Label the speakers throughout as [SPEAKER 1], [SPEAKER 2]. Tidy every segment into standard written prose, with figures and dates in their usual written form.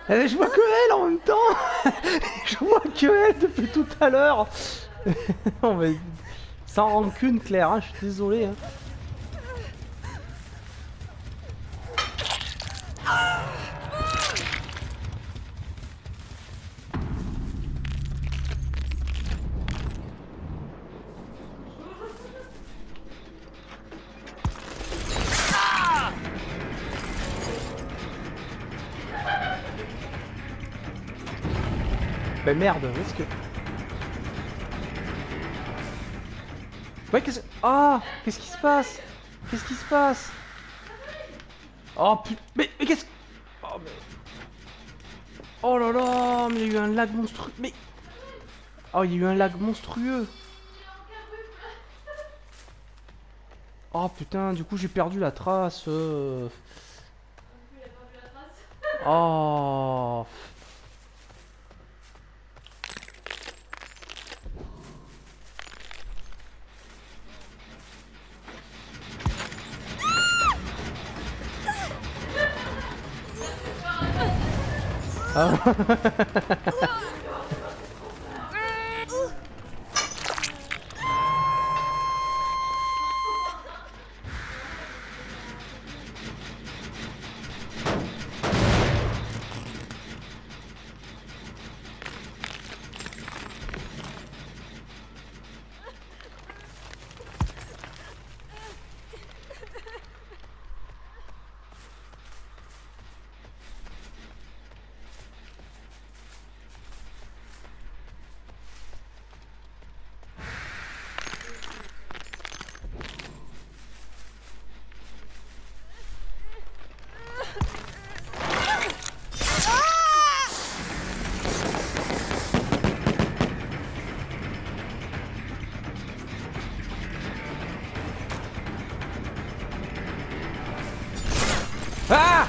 [SPEAKER 1] Je vois que elle en même temps. Je vois que elle depuis tout à l'heure. Non mais sans rancune Claire, hein, je suis désolé. Hein. Bah merde, où est-ce que... Ouais, qu'est-ce... Ah, qu'est-ce qui se passe? Qu'est-ce qui se passe? Oh putain... Mais qu'est-ce... Oh, mais... Oh là là, mais il y a eu un lag monstrueux. Mais... Oh, il y a eu un lag monstrueux. Oh putain, du coup j'ai perdu la trace. Oh... Ah. Ah.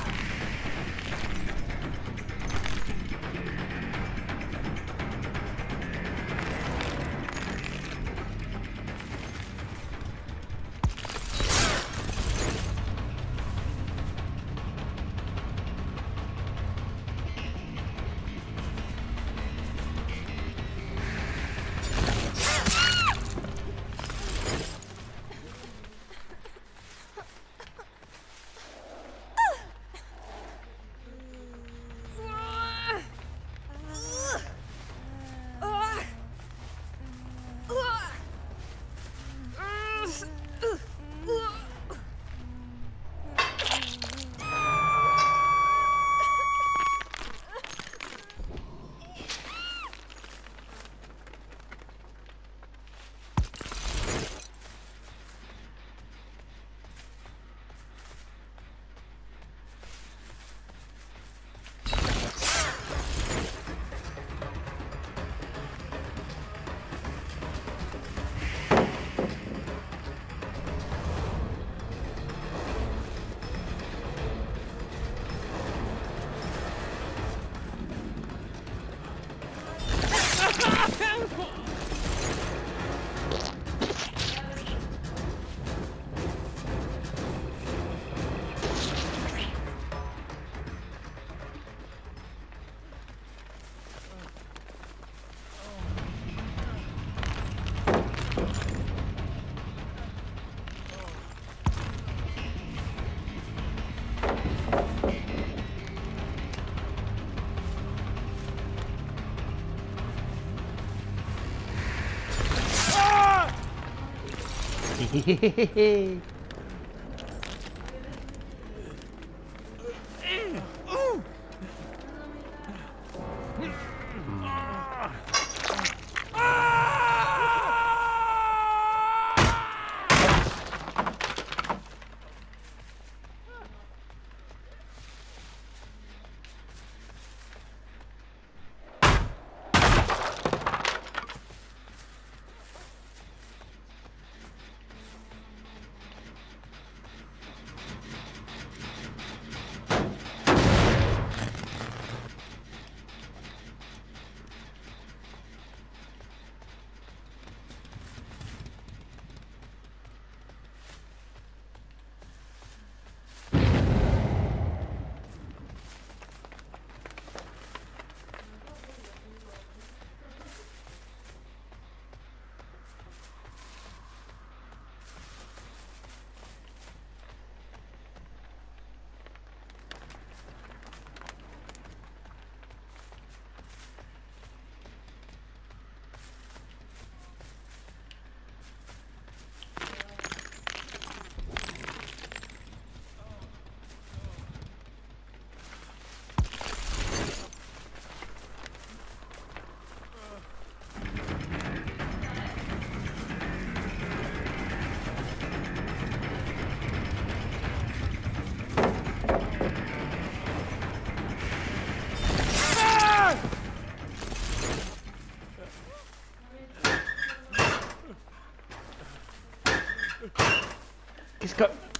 [SPEAKER 1] Qu'est-ce que...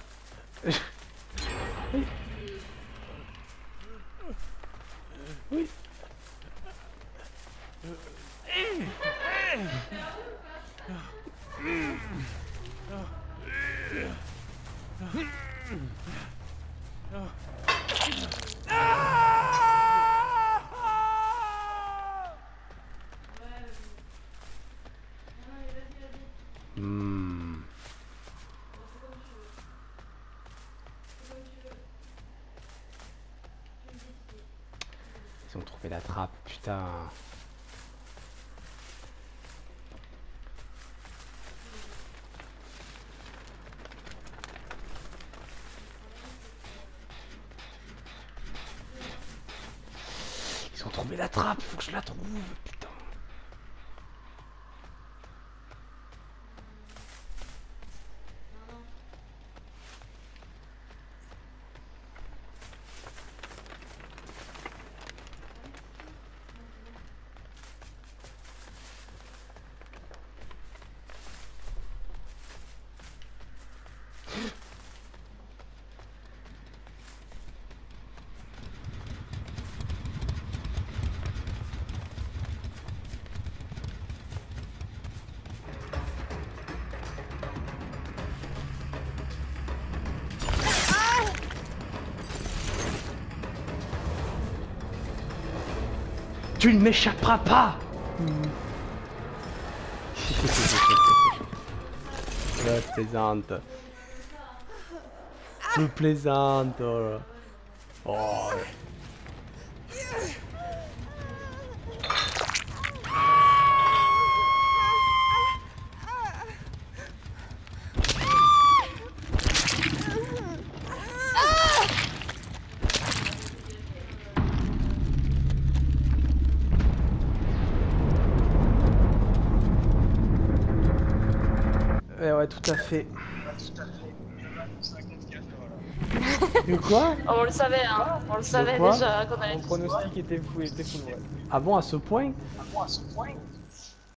[SPEAKER 1] Oui. Oui. Hmm. Ils ont trouvé la trappe, putain. Ils ont trouvé la trappe, faut que je la trouve, putain. Tu ne m'échapperas pas. Je plaisante. Je plaisante. Oh. Ouais, tout à fait. De quoi?
[SPEAKER 2] On le savait, hein. On le savait déjà qu'on allait
[SPEAKER 3] Mon
[SPEAKER 2] tous
[SPEAKER 3] pronostic
[SPEAKER 2] mourir.
[SPEAKER 3] était fou, ouais.
[SPEAKER 1] Ah bon, à ce point?